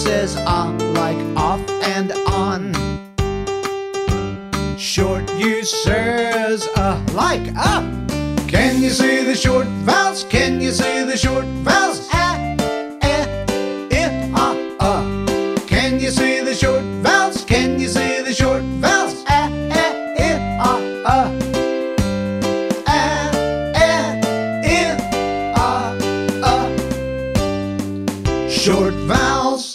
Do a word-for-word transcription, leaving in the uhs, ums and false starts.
says ah like off and on. Short U says uh like up. Can you see the short vowels? Can you see the short vowels? Ah, eh, eh, ah, uh. Can you see the short vowels? Can you see the short vowels? Ah, eh, eh, ah, uh. Ah, eh, eh, ah, uh. Short vowels.